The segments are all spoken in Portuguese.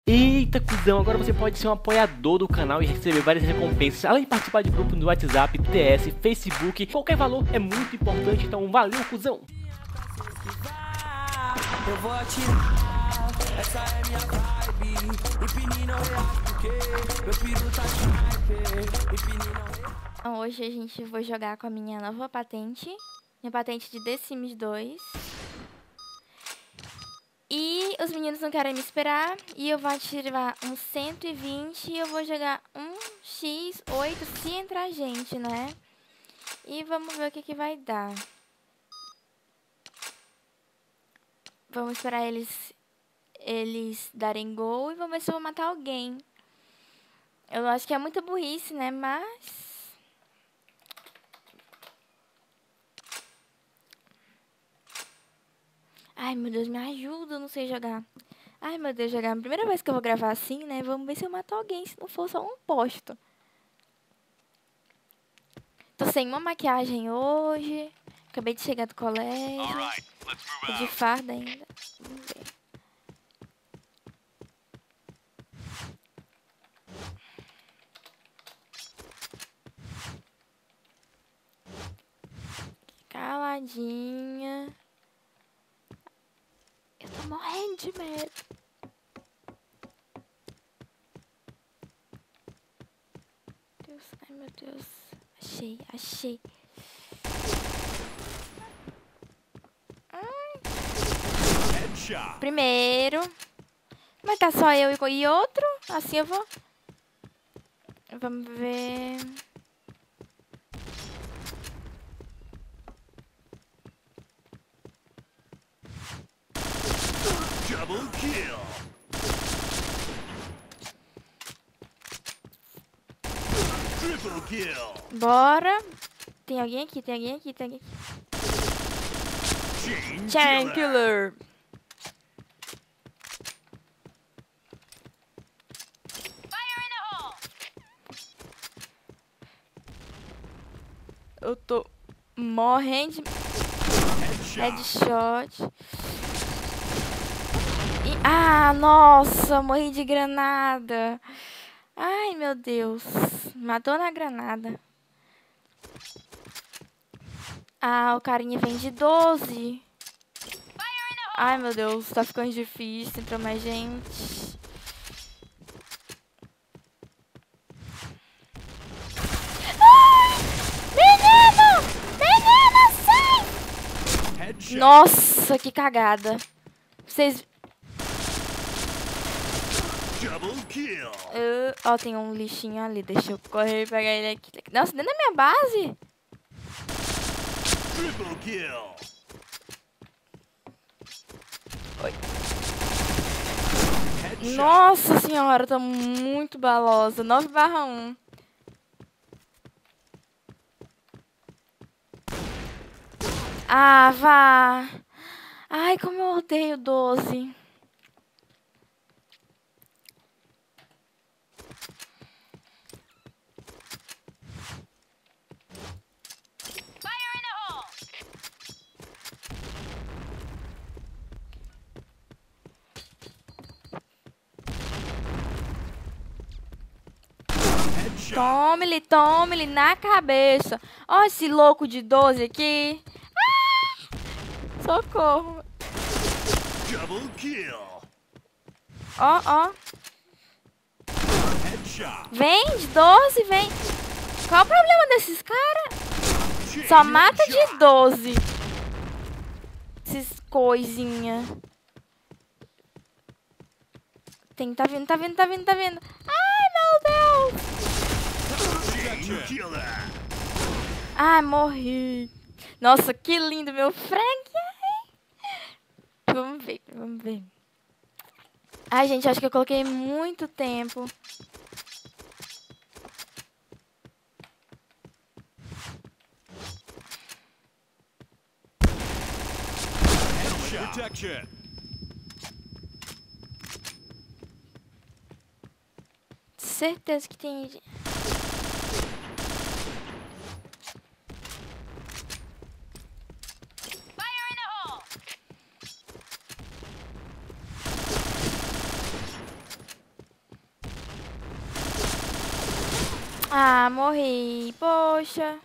Eita, cuzão, agora você pode ser um apoiador do canal e receber várias recompensas, além de participar de grupos no WhatsApp, TS, Facebook, qualquer valor é muito importante, então valeu, cuzão! Eu vou atirar, essa é minha vibe. Empine não reage porque meu piru tá sniper. Empine não reage. Então, hoje a gente vai jogar com a minha nova patente. Minha patente de The Sims 2. E os meninos não querem me esperar. E eu vou atirar um 120 e eu vou jogar um x8 se entrar gente, né? E vamos ver o que vai dar. Vamos esperar eles darem gol e vamos ver se eu vou matar alguém. Eu acho que é muita burrice, né? Mas... ai, meu Deus, me ajuda, eu não sei jogar. Ai, meu Deus, jogar. Primeira vez que eu vou gravar assim, né? Vamos ver se eu mato alguém, se não for só um posto. Tô sem uma maquiagem hoje. Acabei de chegar do colégio. Tô de farda ainda. Vamos ver. Caladinha. Eu tô morrendo de medo. Deus, ai meu Deus. Achei. Primeiro. Mas tá só eu e outro. Assim eu vou. Vamos ver. Double kill. Triple kill. Bora. Tem alguém aqui. Chain Killer. Eu tô morrendo de... headshot. Ah, nossa, morri de granada. Ai, meu Deus. Matou na granada. Ah, o carinha vem de 12. Ai, meu Deus, tá ficando difícil. Entrou mais gente. Menino, sai! Nossa, que cagada. Vocês... Ó, tem um lixinho ali. Deixa eu correr e pegar ele aqui. Nossa, dentro da minha base? Triple kill. Oi. Nossa senhora, tá muito balosa. 9/1. Ah, vá. Ai, como eu odeio 12. Tome-lhe na cabeça. Ó esse louco de 12 aqui. Ah! Socorro. Double kill. Ó. Vem de 12, vem. Qual o problema desses caras? Só mata de 12. Esses coisinha. Tá vindo. Ai, meu Deus. Ai, morri. Nossa, que lindo, meu frango. Vamos ver. Ai, gente, acho que eu coloquei muito tempo. Certeza que tem... Ah, morri. Poxa.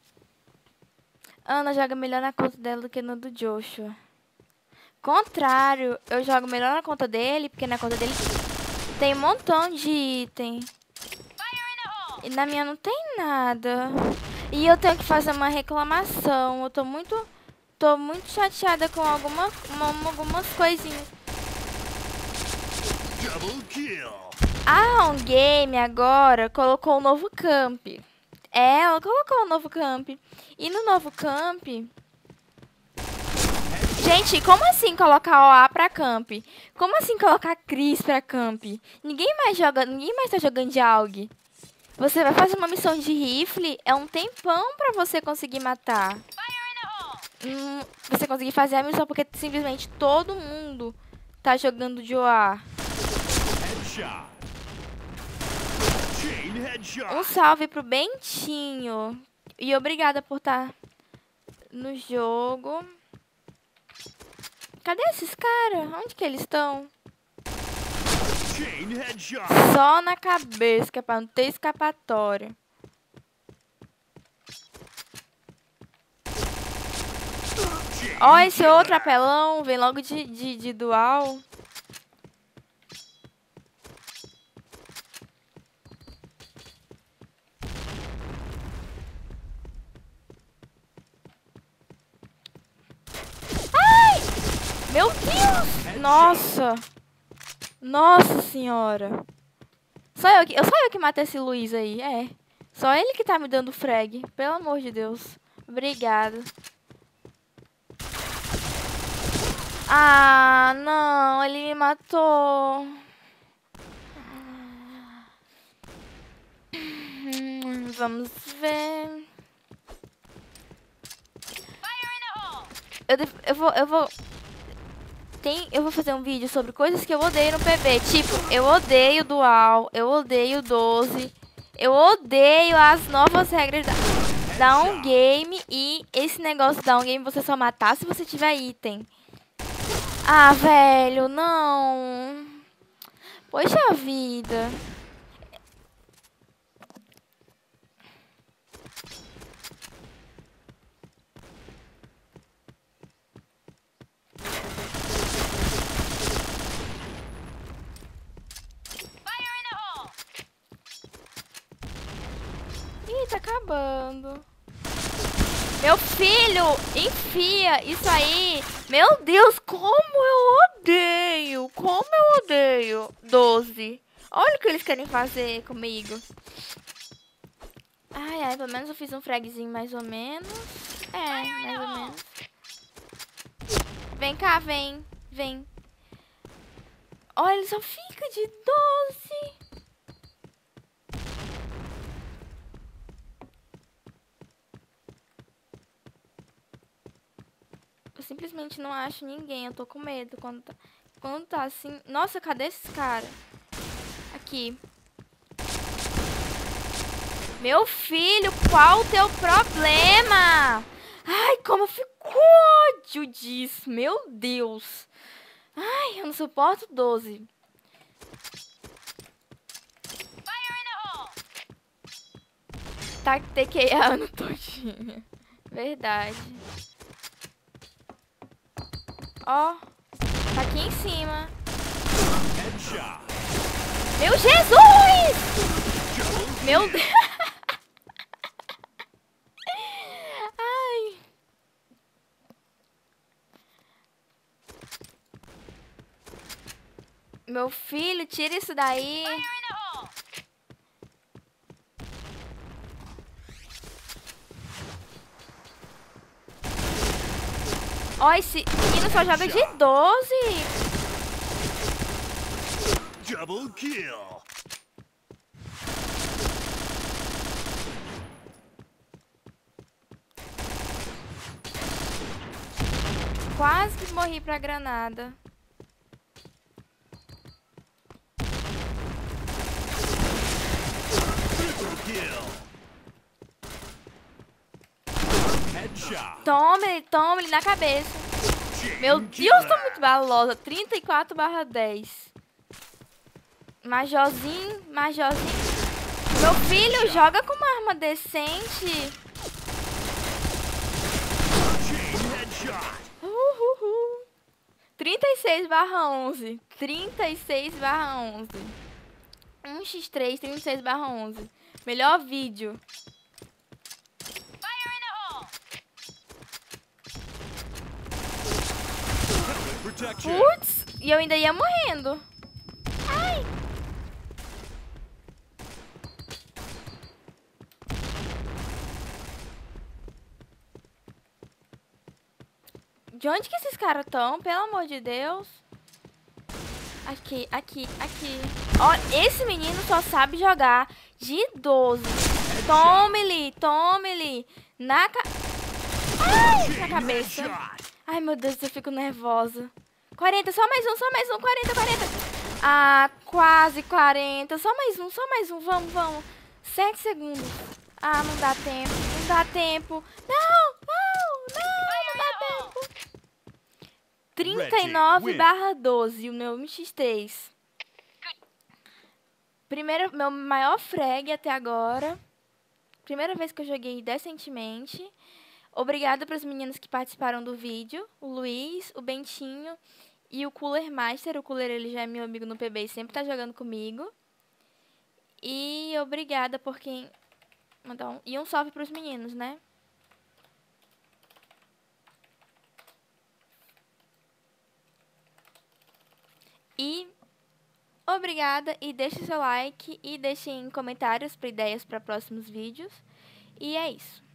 Ana joga melhor na conta dela do que no do Joshua. Contrário, eu jogo melhor na conta dele, porque na conta dele tem um montão de item. E na minha não tem nada. E eu tenho que fazer uma reclamação. Eu tô muito chateada com algumas coisinhas. A On Game agora colocou um novo camp. É, ela colocou um novo camp. E no novo camp... Gente, como assim colocar OA pra camp? Como assim colocar Chris pra camp? Ninguém mais tá jogando de AUG. Você vai fazer uma missão de rifle, é um tempão pra você conseguir matar. Você conseguir fazer a missão porque simplesmente todo mundo tá jogando de OA. Um salve pro Bentinho. E obrigada por estar no jogo. Cadê esses caras? Onde que eles estão? Só na cabeça, que é pra não ter escapatória. Ó, esse outro apelão vem logo de dual. Meu Deus! Nossa! Nossa senhora! Só eu que matei esse Luiz aí, é. Só ele que tá me dando frag. Pelo amor de Deus. Obrigada. Ah, não. Ele me matou. Vamos ver. Eu vou fazer um vídeo sobre coisas que eu odeio no PB. Tipo, eu odeio dual, eu odeio 12, eu odeio as novas regras da On Game e esse negócio da On Game você só matar se você tiver item. Ah, velho, não. Poxa vida. Ih, tá acabando. Meu filho, enfia isso aí. Meu Deus, como eu odeio. Como eu odeio 12. Olha o que eles querem fazer comigo. Ai, ai, pelo menos eu fiz um fragzinho mais ou menos. É, mais ou menos. Vem cá, vem. Vem. Olha, ele só fica de 12. Eu simplesmente não acho ninguém. Eu tô com medo quando tá assim. Nossa, cadê esses caras? Aqui. Meu filho, qual o teu problema? Ai, como eu fico com ódio disso. Meu Deus. Ai, eu não suporto 12. Tá TKando todinha. Verdade. Ó, tá aqui em cima. Meu Jesus! Meu Deus! Ai. Meu filho, tira isso daí. Ó, esse menino só joga de 12. Double kill. Quase que morri pra granada. Triple kill. Headshot. Toma ele na cabeça. Meu Deus, tô muito balosa. 34/10. Majorzinho. Meu filho, joga com uma arma decente. Chain headshot. 36/11. 36/11. 1x3, 36/11. Melhor vídeo. Protection. Putz, e eu ainda ia morrendo. Ai. De onde que esses caras estão? Pelo amor de Deus. Aqui, aqui, aqui. Ó, esse menino só sabe jogar de 12. Tome-lhe, tome-lhe. Na cabeça. Headshot. Ai, meu Deus, eu fico nervosa. 40, só mais um, 40, 40. Ah, quase 40. Só mais um, vamos, vamos. 7 segundos. Ah, não dá tempo, não dá tempo. Não dá tempo. 39/12, o meu MX3. Meu maior frag até agora. Primeira vez que eu joguei decentemente. Obrigada para os meninos que participaram do vídeo. O Luiz, o Bentinho e o Cooler Master. O Cooler, ele já é meu amigo no PB e sempre tá jogando comigo. E obrigada por quem... E um salve para os meninos, né? E obrigada e deixe seu like e deixem comentários para ideias para próximos vídeos. E é isso.